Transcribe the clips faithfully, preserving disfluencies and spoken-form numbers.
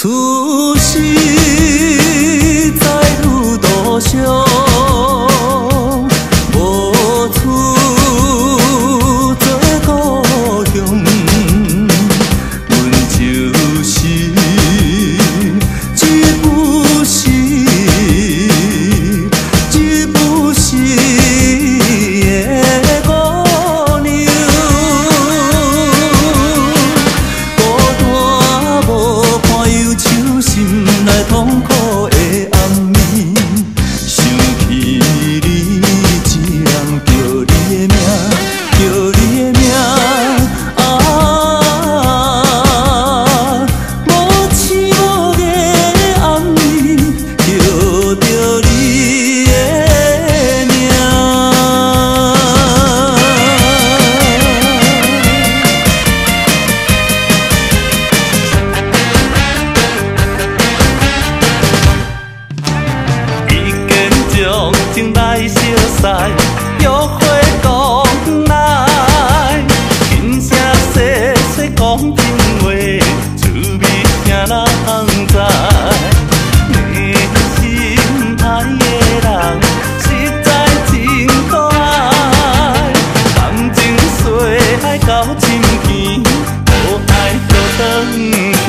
出世在路途上，无处做故乡。阮就是一不是，一不是的姑娘。孤单无伴忧愁，心内痛苦的暗暝，想起你，只能叫你的名，叫你的名。啊，无星无月暗暝，叫着你的名。已经将情来消逝，约会讲来，轻声细细讲情话，趣味听人知。你心爱的人实在真可爱，感情细海到深暝，无爱就转去。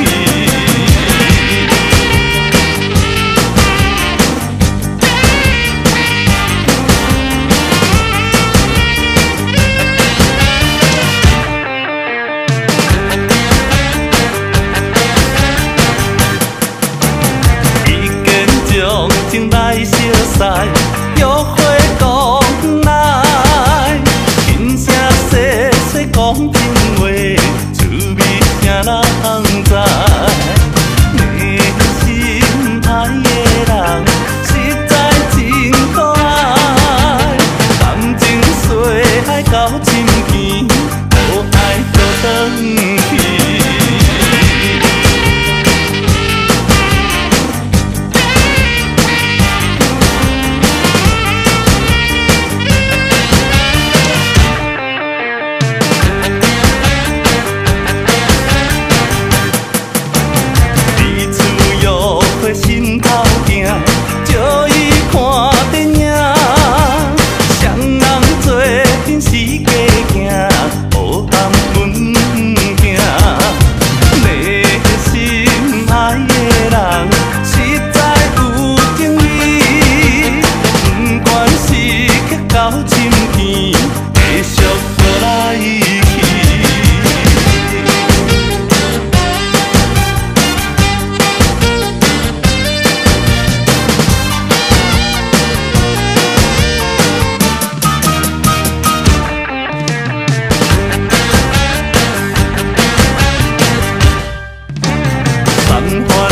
情来消逝，约会讲来，轻声细细讲情话，趣味听人知。你心爱的人实在真可爱，感情细海到深暝，无爱就转去。心头定，借伊看电影，双人做阵时加行，好含阮行。你心爱的人实在有情意，不管是去到深天，继续过来去。三番